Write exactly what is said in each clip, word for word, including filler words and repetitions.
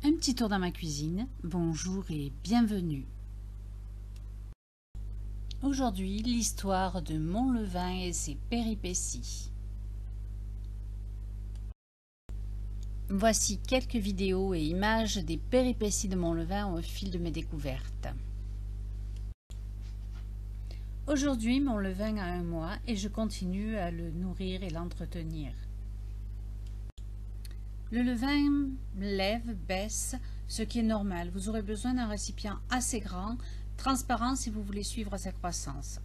Un petit tour dans ma cuisine. Bonjour et bienvenue. Aujourd'hui, l'histoire de Montlevain et ses péripéties. Voici quelques vidéos et images des péripéties de Montlevain au fil de mes découvertes. Aujourd'hui, Montlevain a un mois et je continue à le nourrir et l'entretenir. Le levain lève, baisse, ce qui est normal. Vous aurez besoin d'un récipient assez grand, transparent si vous voulez suivre sa croissance.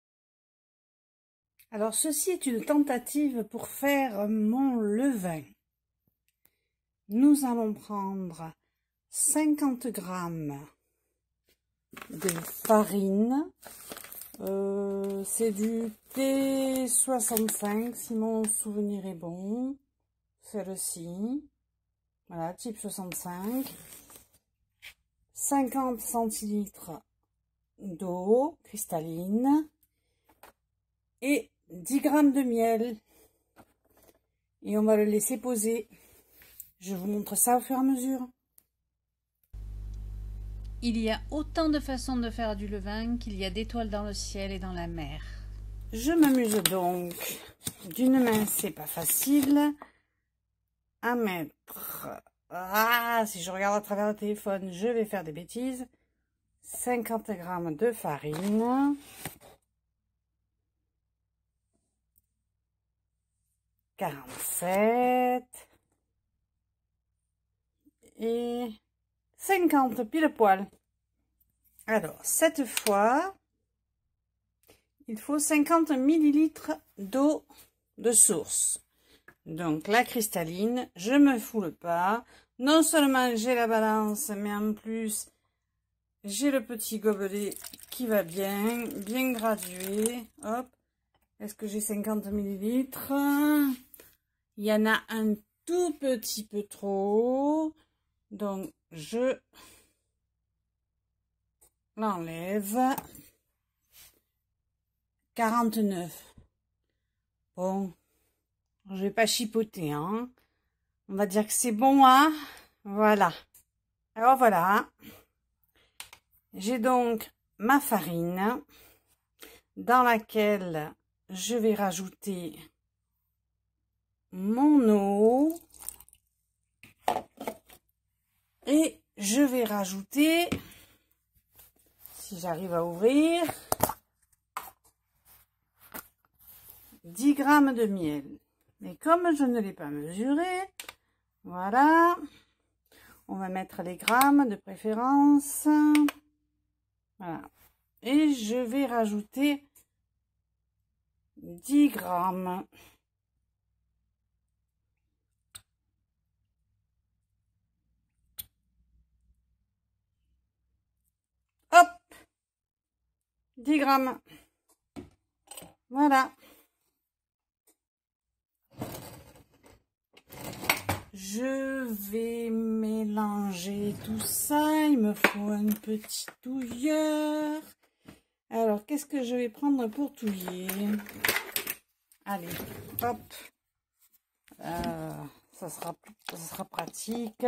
Alors, ceci est une tentative pour faire mon levain. Nous allons prendre cinquante grammes de farine. Euh, c'est du T soixante-cinq, si mon souvenir est bon. Celle-ci. Voilà, type soixante-cinq. cinquante centilitres d'eau cristalline. Et dix grammes de miel. Et on va le laisser poser. Je vous montre ça au fur et à mesure. Il y a autant de façons de faire du levain qu'il y a d'étoiles dans le ciel et dans la mer. Je m'amuse donc d'une main, c'est pas facile, à mettre, ah, si je regarde à travers le téléphone, je vais faire des bêtises, cinquante grammes de farine, quarante-sept, et cinquante pile poil. Alors, cette fois, il faut cinquante millilitres d'eau de source. Donc, la cristalline, je me foule pas. Non seulement j'ai la balance, mais en plus, j'ai le petit gobelet qui va bien, bien gradué. Hop. Est-ce que j'ai cinquante millilitres? Il y en a un tout petit peu trop. Donc, je l'enlève. quarante-neuf. Bon, je vais pas chipoter, hein. On va dire que c'est bon, hein. Voilà. Alors, voilà. J'ai donc ma farine dans laquelle je vais rajouter mon eau. Et je vais rajouter, si j'arrive à ouvrir, dix grammes de miel. Mais comme je ne l'ai pas mesuré, voilà, on va mettre les grammes de préférence. Voilà. Et je vais rajouter dix grammes. Hop, dix grammes. Voilà. Je vais mélanger tout ça. Il me faut un petit touilleur. Alors, qu'est-ce que je vais prendre pour touiller? Allez, hop. Euh, ça sera, ça sera pratique.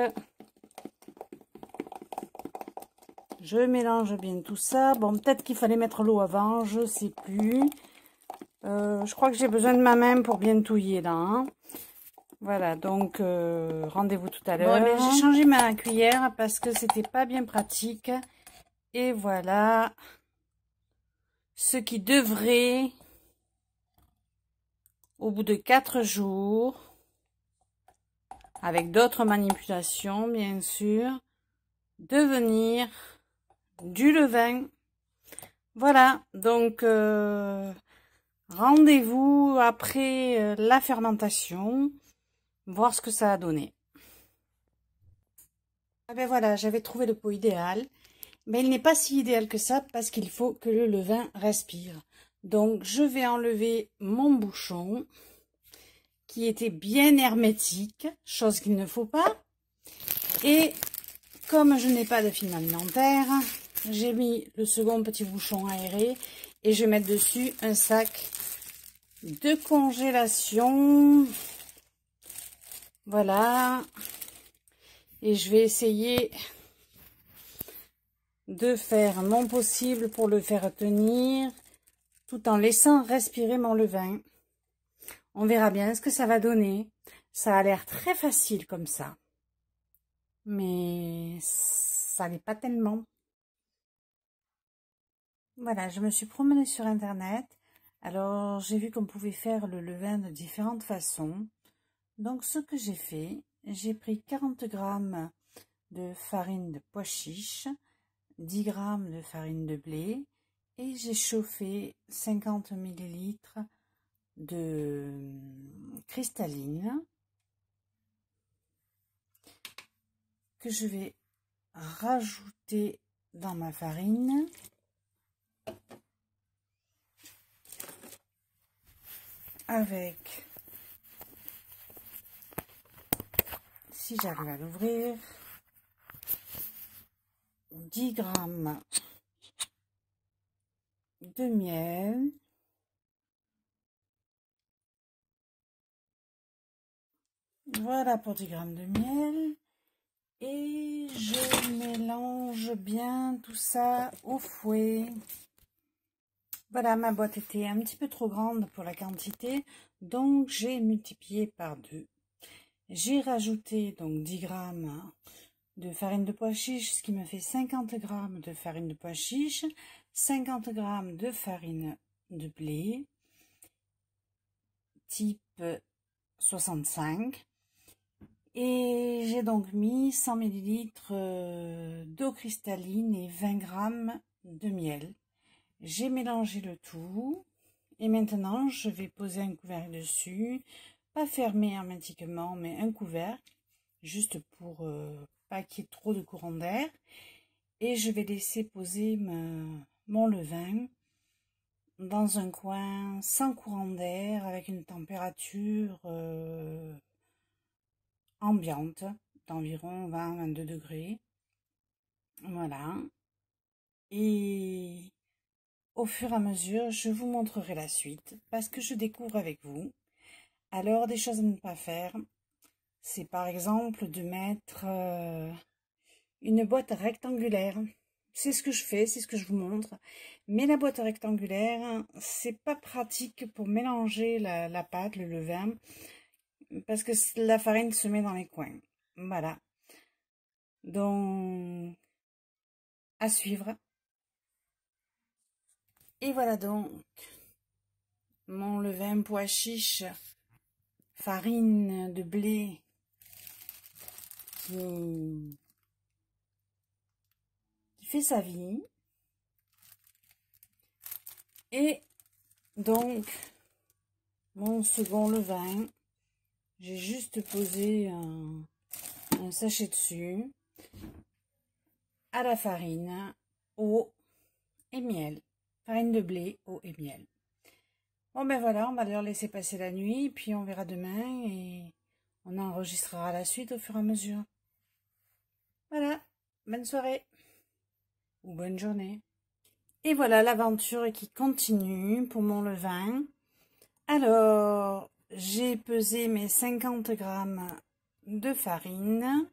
Je mélange bien tout ça. Bon, peut-être qu'il fallait mettre l'eau avant, je sais plus. Euh, je crois que j'ai besoin de ma main pour bien touiller là. Hein. Voilà, donc euh, rendez-vous tout à l'heure. Bon, j'ai changé ma cuillère parce que c'était pas bien pratique. Et voilà ce qui devrait, au bout de quatre jours, avec d'autres manipulations bien sûr, devenir du levain. Voilà, donc euh, rendez-vous après euh, la fermentation. Voir ce que ça a donné. Ah ben voilà, j'avais trouvé le pot idéal. Mais il n'est pas si idéal que ça parce qu'il faut que le levain respire. Donc je vais enlever mon bouchon qui était bien hermétique, chose qu'il ne faut pas. Et comme je n'ai pas de film alimentaire, j'ai mis le second petit bouchon aéré et je vais mettre dessus un sac de congélation. Voilà. Et je vais essayer de faire mon possible pour le faire tenir tout en laissant respirer mon levain. On verra bien ce que ça va donner. Ça a l'air très facile comme ça. Mais ça n'est pas tellement. Voilà, je me suis promenée sur internet. Alors j'ai vu qu'on pouvait faire le levain de différentes façons. Donc ce que j'ai fait, j'ai pris quarante grammes de farine de pois chiche, dix grammes de farine de blé et j'ai chauffé cinquante millilitres de cristalline que je vais rajouter dans ma farine. Avec, si j'arrive à l'ouvrir, dix grammes de miel. Voilà pour dix grammes de miel. Et je mélange bien tout ça au fouet. Voilà, ma boîte était un petit peu trop grande pour la quantité, donc j'ai multiplié par deux. J'ai rajouté donc dix grammes de farine de pois chiche, ce qui me fait cinquante grammes de farine de pois chiche, cinquante grammes de farine de blé, type soixante-cinq. Et j'ai donc mis cent millilitres d'eau cristalline et vingt grammes de miel. J'ai mélangé le tout et maintenant je vais poser un couvercle dessus, pas fermé hermétiquement mais un couvercle, juste pour euh, pas qu'il y ait trop de courant d'air. Et je vais laisser poser ma, mon levain dans un coin sans courant d'air avec une température euh, ambiante d'environ vingt à vingt-deux degrés. Voilà. Et au fur et à mesure, je vous montrerai la suite parce que je découvre avec vous. Alors, des choses à ne pas faire, c'est par exemple de mettre euh, une boîte rectangulaire. C'est ce que je fais, c'est ce que je vous montre. Mais la boîte rectangulaire, c'est pas pratique pour mélanger la, la pâte, le levain, parce que la farine se met dans les coins. Voilà. Donc, à suivre. Et voilà donc mon levain pois chiche, farine de blé qui, qui fait sa vie. Et donc mon second levain, j'ai juste posé un, un sachet dessus à la farine, eau et miel. Farine de blé, eau et miel. Bon ben voilà, on va leur laisser passer la nuit, puis on verra demain et on enregistrera la suite au fur et à mesure. Voilà, bonne soirée ou bonne journée. Et voilà l'aventure qui continue pour mon levain. Alors, j'ai pesé mes cinquante grammes de farine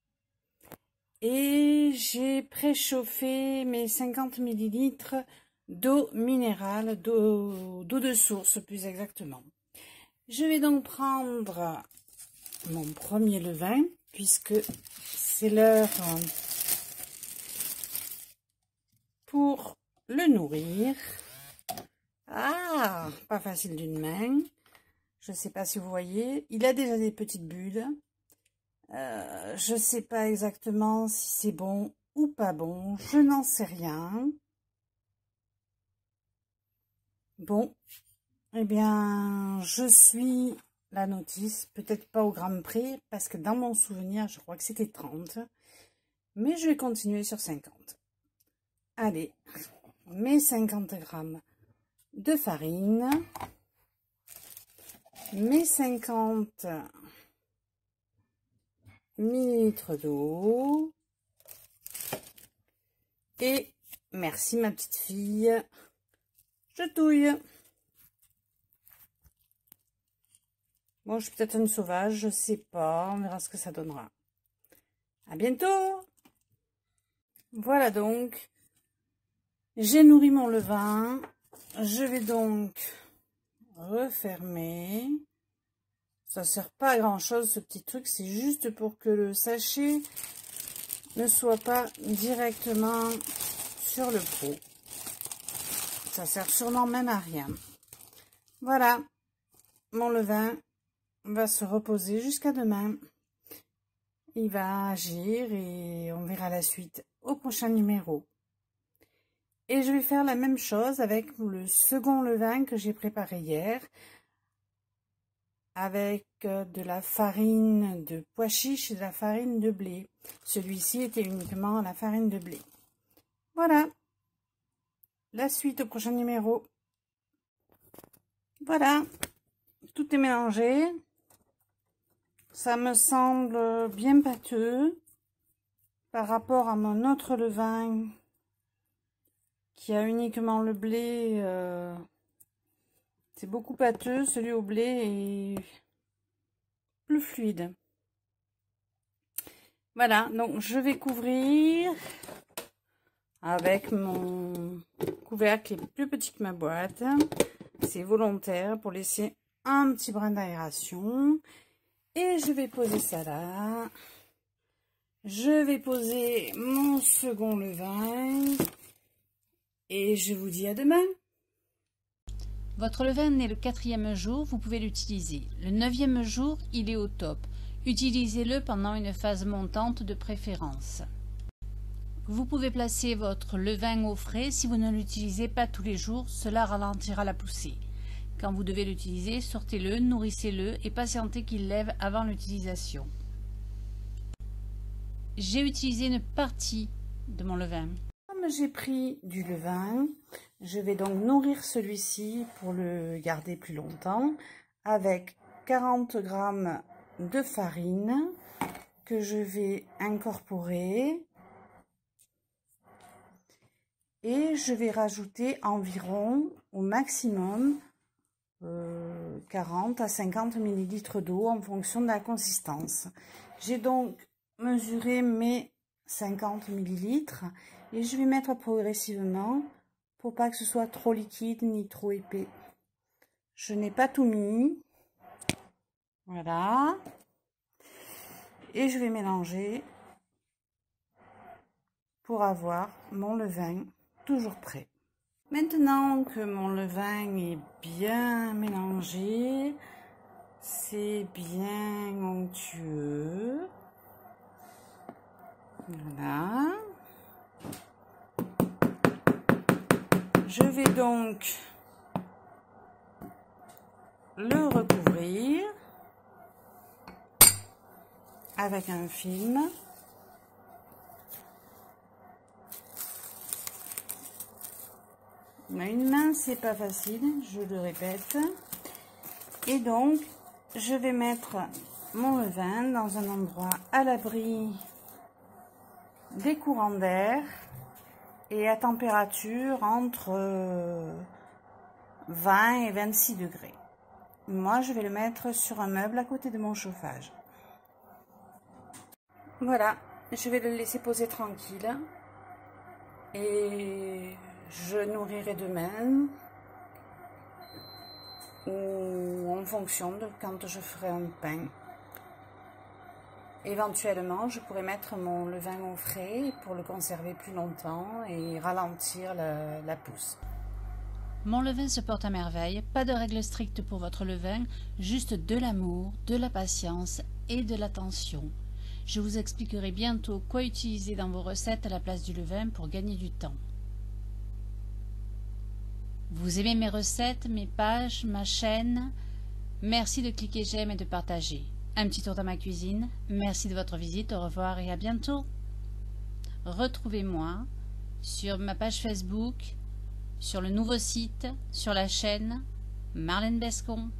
et j'ai préchauffé mes cinquante millilitres d'eau minérale, d'eau de source plus exactement. Je vais donc prendre mon premier levain puisque c'est l'heure pour le nourrir. Ah, pas facile d'une main. Je ne sais pas si vous voyez. Il a déjà des petites bulles. Euh, je ne sais pas exactement si c'est bon ou pas bon. Je n'en sais rien. Bon, eh bien, je suis la notice, peut-être pas au gramme près, parce que dans mon souvenir, je crois que c'était trente. Mais je vais continuer sur cinquante. Allez, mes cinquante grammes de farine, mes cinquante millilitres d'eau, et merci ma petite fille, je touille. Bon, je suis peut-être une sauvage, je sais pas, on verra ce que ça donnera. À bientôt. Voilà donc, j'ai nourri mon levain. Je vais donc refermer. Ça sert pas à grand chose ce petit truc, c'est juste pour que le sachet ne soit pas directement sur le pot. Ça sert sûrement même à rien. Voilà, mon levain va se reposer jusqu'à demain. Il va agir et on verra la suite au prochain numéro. Et je vais faire la même chose avec le second levain que j'ai préparé hier, avec de la farine de pois chiche et de la farine de blé. Celui-ci était uniquement à la farine de blé. Voilà, la suite au prochain numéro. Voilà, tout est mélangé. Ça me semble bien pâteux par rapport à mon autre levain qui a uniquement le blé. Euh, c'est beaucoup pâteux, celui au blé est plus fluide. Voilà, donc je vais couvrir avec mon couvercle qui est plus petit que ma boîte. C'est volontaire pour laisser un petit brin d'aération. Et je vais poser ça là. Je vais poser mon second levain. Et je vous dis à demain. Votre levain est le quatrième jour, vous pouvez l'utiliser. Le neuvième jour, il est au top. Utilisez-le pendant une phase montante de préférence. Vous pouvez placer votre levain au frais si vous ne l'utilisez pas tous les jours, cela ralentira la poussée. Quand vous devez l'utiliser, sortez-le, nourrissez-le et patientez qu'il lève avant l'utilisation. J'ai utilisé une partie de mon levain. Comme j'ai pris du levain, je vais donc nourrir celui-ci pour le garder plus longtemps avec quarante grammes de farine que je vais incorporer. Et je vais rajouter environ au maximum euh, quarante à cinquante millilitres d'eau en fonction de la consistance. J'ai donc mesuré mes cinquante millilitres et je vais mettre progressivement pour pas que ce soit trop liquide ni trop épais. Je n'ai pas tout mis. Voilà. Et je vais mélanger pour avoir mon levain toujours prêt. Maintenant que mon levain est bien mélangé, c'est bien onctueux. Voilà. Je vais donc le recouvrir avec un film. Une main, c'est pas facile, je le répète. Et donc, je vais mettre mon levain dans un endroit à l'abri des courants d'air et à température entre vingt et vingt-six degrés. Moi, je vais le mettre sur un meuble à côté de mon chauffage. Voilà, je vais le laisser poser tranquille et je nourrirai demain ou en fonction de quand je ferai un pain. Éventuellement, je pourrais mettre mon levain au frais pour le conserver plus longtemps et ralentir la, la pousse. Mon levain se porte à merveille, pas de règle stricte pour votre levain, juste de l'amour, de la patience et de l'attention. Je vous expliquerai bientôt quoi utiliser dans vos recettes à la place du levain pour gagner du temps. Vous aimez mes recettes, mes pages, ma chaîne? Merci de cliquer j'aime et de partager. Un petit tour dans ma cuisine. Merci de votre visite. Au revoir et à bientôt. Retrouvez-moi sur ma page Facebook, sur le nouveau site, sur la chaîne Marlène Bescon.